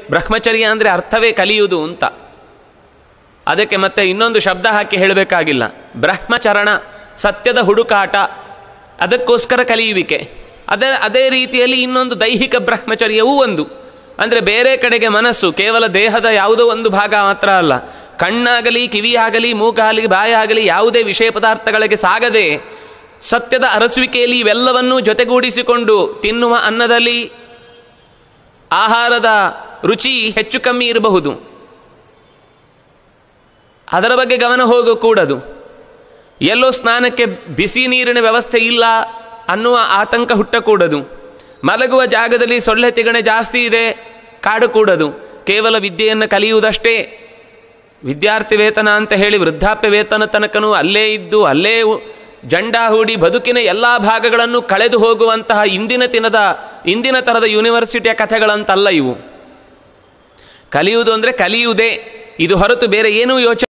ಬ್ರಹ್ಮಚರ್ಯ ಅಂದರೆ ಅರ್ಥವೇ ಕಲಿಯುವುದು ಅಂತ. ಅದಕ್ಕೆ ಮತ್ತೆ ಇನ್ನೊಂದು ಶಬ್ದ ಹಾಕಿ ಹೇಳಬೇಕಾಗಿಲ್ಲ. ಬ್ರಹ್ಮಚರಣ, ಸತ್ಯದ ಹುಡುಕಾಟ, ಅದಕ್ಕೋಸ್ಕರ ಕಲಿಯುವಿಕೆ. ಅದೇ ರೀತಿಯಲ್ಲಿ ಇನ್ನೊಂದು ದೈಹಿಕ ಬ್ರಹ್ಮಚರ್ಯವೂ ಒಂದು. ಅಂದರೆ ಬೇರೆ ಕಡೆಗೆ ಮನಸ್ಸು, ಕೇವಲ ದೇಹದ ಯಾವುದೋ ಒಂದು ಭಾಗ ಮಾತ್ರ ಅಲ್ಲ, ಕಣ್ಣಾಗಲಿ, ಕಿವಿಯಾಗಲಿ, ಮೂಗಾಗಲಿ, ಬಾಯಾಗಲಿ ಯಾವುದೇ ವಿಷಯ ಪದಾರ್ಥಗಳಿಗೆ ಸಾಗದೆ ಸತ್ಯದ ಅರಸುವಿಕೆಯಲ್ಲಿ ಇವೆಲ್ಲವನ್ನೂ ಜೊತೆಗೂಡಿಸಿಕೊಂಡು ತಿನ್ನುವ ಅನ್ನದಲ್ಲಿ ಆಹಾರದ ರುಚಿ ಹೆಚ್ಚು ಕಮ್ಮಿ ಇರಬಹುದು, ಅದರ ಬಗ್ಗೆ ಗಮನ ಹೋಗಕೂಡದು. ಎಲ್ಲೋ ಸ್ನಾನಕ್ಕೆ ಬಿಸಿ ನೀರಿನ ವ್ಯವಸ್ಥೆ ಇಲ್ಲ ಅನ್ನುವ ಆತಂಕ ಹುಟ್ಟಕೂಡದು. ಮಲಗುವ ಜಾಗದಲ್ಲಿ ಸೊಳ್ಳೆ ತಿಗಣೆ ಜಾಸ್ತಿ ಇದೆ ಕಾಡಕೂಡದು. ಕೇವಲ ವಿದ್ಯೆಯನ್ನು ಕಲಿಯುವುದಷ್ಟೇ. ವಿದ್ಯಾರ್ಥಿ ವೇತನ ಅಂತ ಹೇಳಿ ವೃದ್ಧಾಪ್ಯ ವೇತನ ತನಕನೂ ಅಲ್ಲೇ ಇದ್ದು ಅಲ್ಲೇ ಜಂಡಾ ಹೂಡಿ ಬದುಕಿನ ಎಲ್ಲ ಭಾಗಗಳನ್ನು ಕಳೆದು ಹೋಗುವಂತಹ ಇಂದಿನ ತರದ ಯೂನಿವರ್ಸಿಟಿಯ ಕಥೆಗಳಂತಲ್ಲ ಇವು. ಕಲಿಯುವುದು ಅಂದರೆ ಕಲಿಯುವುದೇ, ಇದು ಹೊರತು ಬೇರೆ ಏನೂ ಯೋಚನೆ